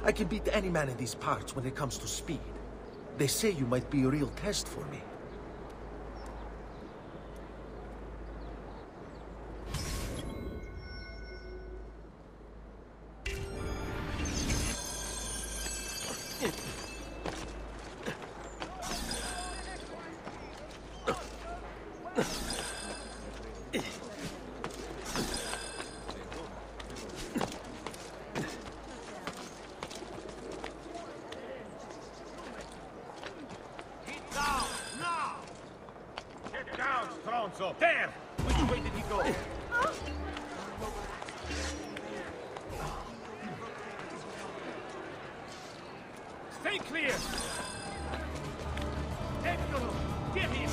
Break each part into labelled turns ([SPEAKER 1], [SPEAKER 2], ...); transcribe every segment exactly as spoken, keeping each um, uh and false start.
[SPEAKER 1] I can beat any man in these parts when it comes to speed. They say you might be a real test for me.
[SPEAKER 2] There! Which way did he go? Stay clear! Eccolo! Get him!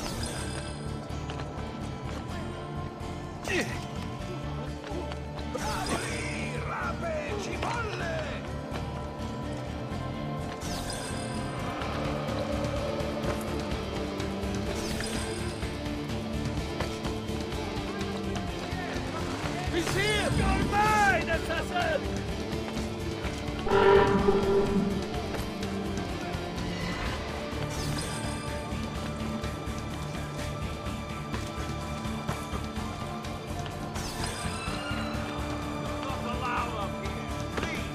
[SPEAKER 2] Rape, cipolle! He's here! You're mine, assassin! Not allowed up here, please!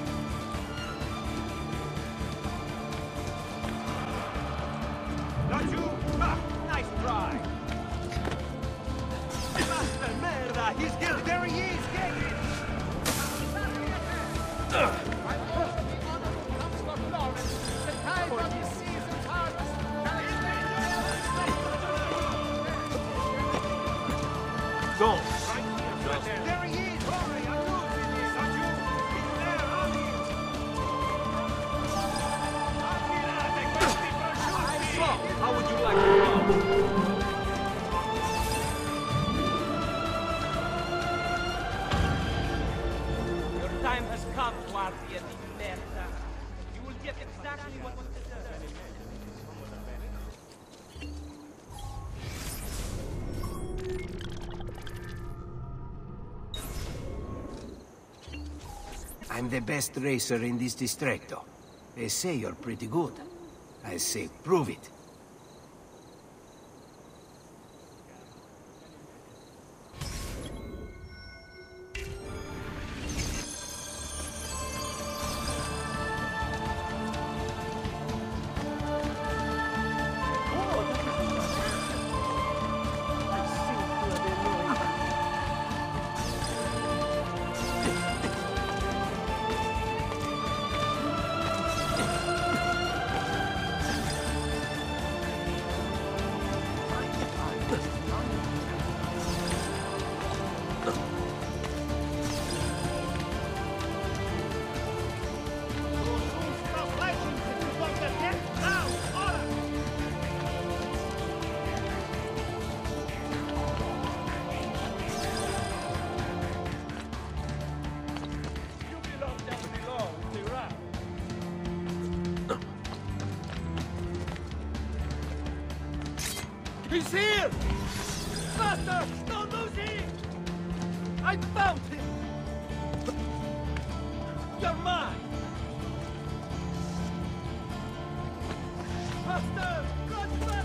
[SPEAKER 2] Not you! Ah, nice try! Master merda! He's here! There he is! Get him! Don't! There he is! Hurry! I'm losing this! Are you? He's there! On him! So, how would you like to go? Your time has come, Guardia di Merda. You will get exactly what you deserve.
[SPEAKER 3] I'm the best racer in this distretto. They say you're pretty good. I say, prove it.
[SPEAKER 2] He's here! Master! Don't lose him! I found him! You're mine! Master! Godfather!